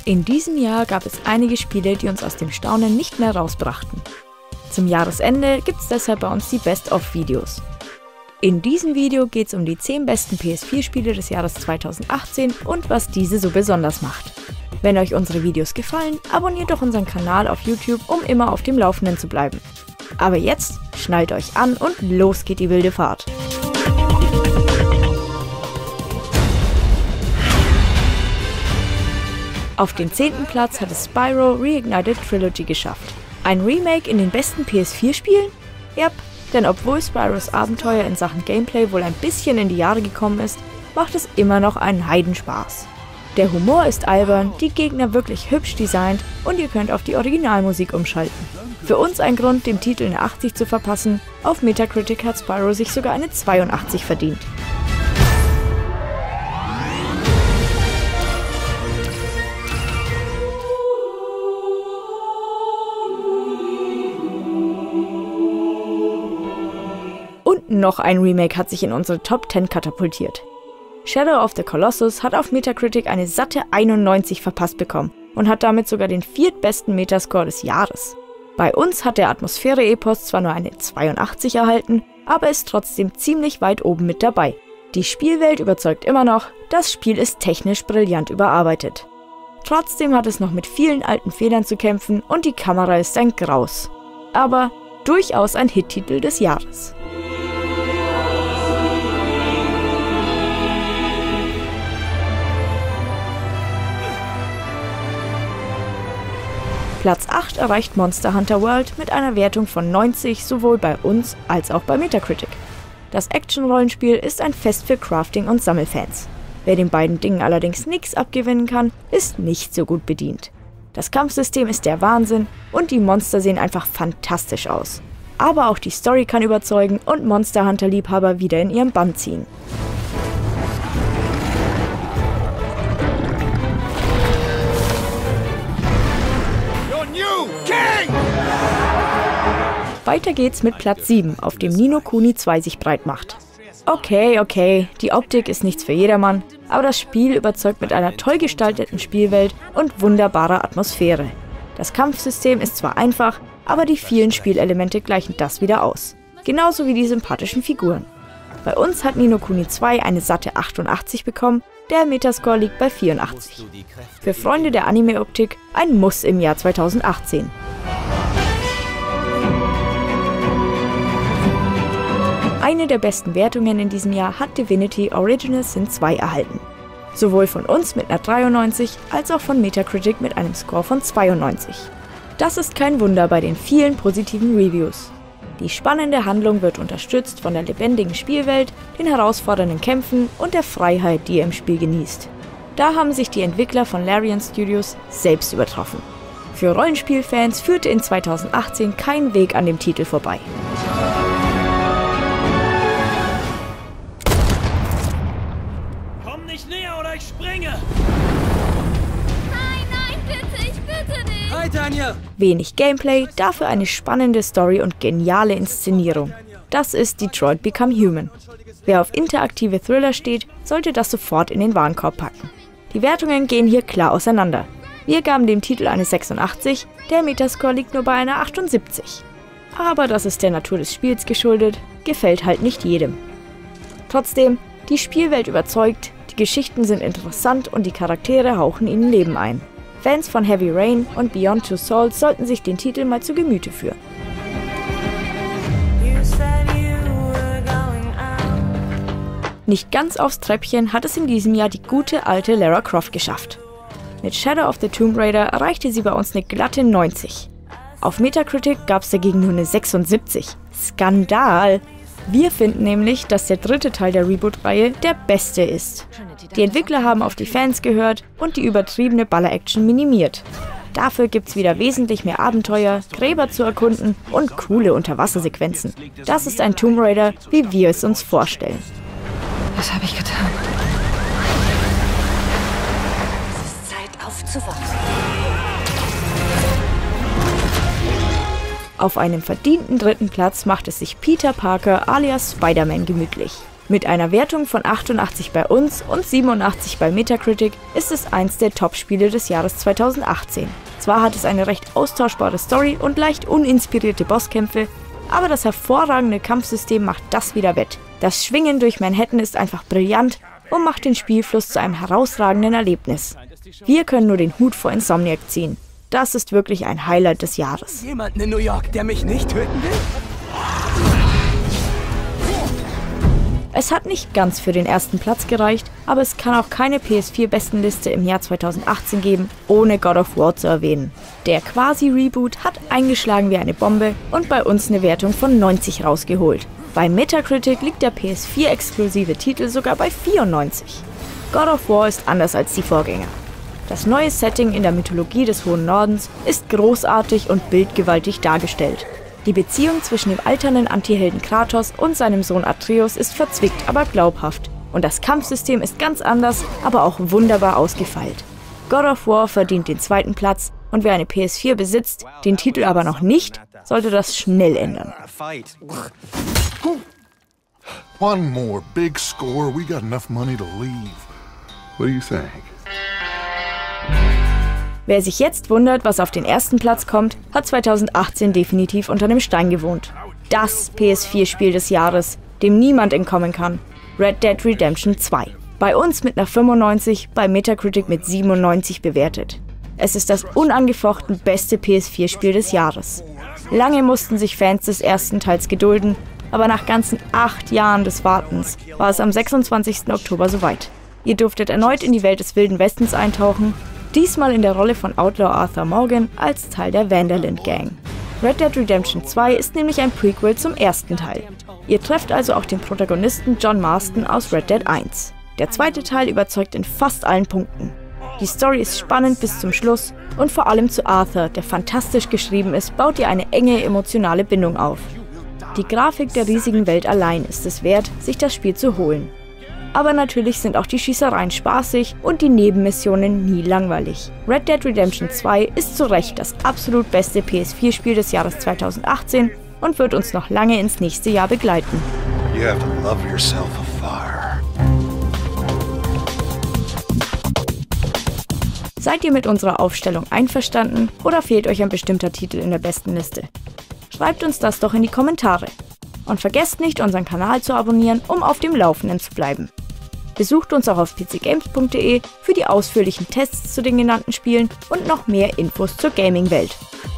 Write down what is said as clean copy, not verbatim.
In diesem Jahr gab es einige Spiele, die uns aus dem Staunen nicht mehr rausbrachten. Zum Jahresende gibt es deshalb bei uns die Best-of-Videos. In diesem Video geht es um die 10 besten PS4-Spiele des Jahres 2018 und was diese so besonders macht. Wenn euch unsere Videos gefallen, abonniert doch unseren Kanal auf YouTube, um immer auf dem Laufenden zu bleiben. Aber jetzt schnallt euch an und los geht die wilde Fahrt. Auf den 10. Platz hat es Spyro Reignited Trilogy geschafft. Ein Remake in den besten PS4-Spielen? Yep, denn obwohl Spyros Abenteuer in Sachen Gameplay wohl ein bisschen in die Jahre gekommen ist, macht es immer noch einen Heidenspaß. Der Humor ist albern, die Gegner wirklich hübsch designt und ihr könnt auf die Originalmusik umschalten. Für uns ein Grund, dem Titel eine 80 zu verpassen, auf Metacritic hat Spyro sich sogar eine 82 verdient. Und noch ein Remake hat sich in unsere Top 10 katapultiert. Shadow of the Colossus hat auf Metacritic eine satte 91 verpasst bekommen und hat damit sogar den viertbesten Metascore des Jahres. Bei uns hat der Atmosphäre-Epos zwar nur eine 82 erhalten, aber ist trotzdem ziemlich weit oben mit dabei. Die Spielwelt überzeugt immer noch, das Spiel ist technisch brillant überarbeitet. Trotzdem hat es noch mit vielen alten Fehlern zu kämpfen und die Kamera ist ein Graus. Aber durchaus ein Hit-Titel des Jahres. Platz 8 erreicht Monster Hunter World mit einer Wertung von 90 sowohl bei uns als auch bei Metacritic. Das Action-Rollenspiel ist ein Fest für Crafting- und Sammelfans. Wer den beiden Dingen allerdings nichts abgewinnen kann, ist nicht so gut bedient. Das Kampfsystem ist der Wahnsinn und die Monster sehen einfach fantastisch aus. Aber auch die Story kann überzeugen und Monster Hunter-Liebhaber wieder in ihren Bann ziehen. Weiter geht's mit Platz 7, auf dem Ni no Kuni 2 sich breit macht. Okay, die Optik ist nichts für jedermann, aber das Spiel überzeugt mit einer toll gestalteten Spielwelt und wunderbarer Atmosphäre. Das Kampfsystem ist zwar einfach, aber die vielen Spielelemente gleichen das wieder aus. Genauso wie die sympathischen Figuren. Bei uns hat Ni no Kuni 2 eine satte 88 bekommen, der Metascore liegt bei 84. Für Freunde der Anime-Optik ein Muss im Jahr 2018. Eine der besten Wertungen in diesem Jahr hat Divinity Original Sin 2 erhalten. Sowohl von uns mit einer 93 als auch von Metacritic mit einem Score von 92. Das ist kein Wunder bei den vielen positiven Reviews. Die spannende Handlung wird unterstützt von der lebendigen Spielwelt, den herausfordernden Kämpfen und der Freiheit, die ihr im Spiel genießt. Da haben sich die Entwickler von Larian Studios selbst übertroffen. Für Rollenspielfans führte in 2018 kein Weg an dem Titel vorbei. Nicht näher oder ich springe! Nein, bitte, ich bitte nicht! Hi, Tanja! Wenig Gameplay, dafür eine spannende Story und geniale Inszenierung. Das ist Detroit Become Human. Wer auf interaktive Thriller steht, sollte das sofort in den Warenkorb packen. Die Wertungen gehen hier klar auseinander. Wir gaben dem Titel eine 86, der Metascore liegt nur bei einer 78. Aber das ist der Natur des Spiels geschuldet, gefällt halt nicht jedem. Trotzdem, die Spielwelt überzeugt, die Geschichten sind interessant und die Charaktere hauchen ihnen Leben ein. Fans von Heavy Rain und Beyond Two Souls sollten sich den Titel mal zu Gemüte führen. Nicht ganz aufs Treppchen hat es in diesem Jahr die gute alte Lara Croft geschafft. Mit Shadow of the Tomb Raider erreichte sie bei uns eine glatte 90. Auf Metacritic gab es dagegen nur eine 76. Skandal! Wir finden nämlich, dass der dritte Teil der Reboot-Reihe der beste ist. Die Entwickler haben auf die Fans gehört und die übertriebene Baller-Action minimiert. Dafür gibt's wieder wesentlich mehr Abenteuer, Gräber zu erkunden und coole Unterwassersequenzen. Das ist ein Tomb Raider, wie wir es uns vorstellen. Was habe ich getan? Es ist Zeit aufzuwachen. Auf einem verdienten 3. Platz macht es sich Peter Parker alias Spider-Man gemütlich. Mit einer Wertung von 88 bei uns und 87 bei Metacritic ist es eins der Top-Spiele des Jahres 2018. Zwar hat es eine recht austauschbare Story und leicht uninspirierte Bosskämpfe, aber das hervorragende Kampfsystem macht das wieder wett. Das Schwingen durch Manhattan ist einfach brillant und macht den Spielfluss zu einem herausragenden Erlebnis. Wir können nur den Hut vor Insomniac ziehen. Das ist wirklich ein Highlight des Jahres. Jemanden in New York, der mich nicht töten will? Es hat nicht ganz für den ersten Platz gereicht, aber es kann auch keine PS4-Bestenliste im Jahr 2018 geben, ohne God of War zu erwähnen. Der Quasi-Reboot hat eingeschlagen wie eine Bombe und bei uns eine Wertung von 90 rausgeholt. Bei Metacritic liegt der PS4-exklusive Titel sogar bei 94. God of War ist anders als die Vorgänger. Das neue Setting in der Mythologie des Hohen Nordens ist großartig und bildgewaltig dargestellt. Die Beziehung zwischen dem alternden Antihelden Kratos und seinem Sohn Atreus ist verzwickt, aber glaubhaft. Und das Kampfsystem ist ganz anders, aber auch wunderbar ausgefeilt. God of War verdient den zweiten Platz und wer eine PS4 besitzt, den Titel aber noch nicht, sollte das schnell ändern. One more big score. We got enough money to leave. What do you think? Wer sich jetzt wundert, was auf den ersten Platz kommt, hat 2018 definitiv unter einem Stein gewohnt. Das PS4-Spiel des Jahres, dem niemand entkommen kann. Red Dead Redemption 2. Bei uns mit einer 95, bei Metacritic mit 97 bewertet. Es ist das unangefochten beste PS4-Spiel des Jahres. Lange mussten sich Fans des ersten Teils gedulden, aber nach ganzen 8 Jahren des Wartens war es am 26. Oktober soweit. Ihr durftet erneut in die Welt des Wilden Westens eintauchen, diesmal in der Rolle von Outlaw Arthur Morgan als Teil der Vanderlyn Gang. Red Dead Redemption 2 ist nämlich ein Prequel zum ersten Teil. Ihr trefft also auch den Protagonisten John Marston aus Red Dead 1. Der zweite Teil überzeugt in fast allen Punkten. Die Story ist spannend bis zum Schluss und vor allem zu Arthur, der fantastisch geschrieben ist, baut ihr eine enge emotionale Bindung auf. Die Grafik der riesigen Welt allein ist es wert, sich das Spiel zu holen. Aber natürlich sind auch die Schießereien spaßig und die Nebenmissionen nie langweilig. Red Dead Redemption 2 ist zu Recht das absolut beste PS4-Spiel des Jahres 2018 und wird uns noch lange ins nächste Jahr begleiten. You have to love yourself a fire. Seid ihr mit unserer Aufstellung einverstanden oder fehlt euch ein bestimmter Titel in der besten Liste? Schreibt uns das doch in die Kommentare. Und vergesst nicht, unseren Kanal zu abonnieren, um auf dem Laufenden zu bleiben. Besucht uns auch auf pcgames.de für die ausführlichen Tests zu den genannten Spielen und noch mehr Infos zur Gaming-Welt.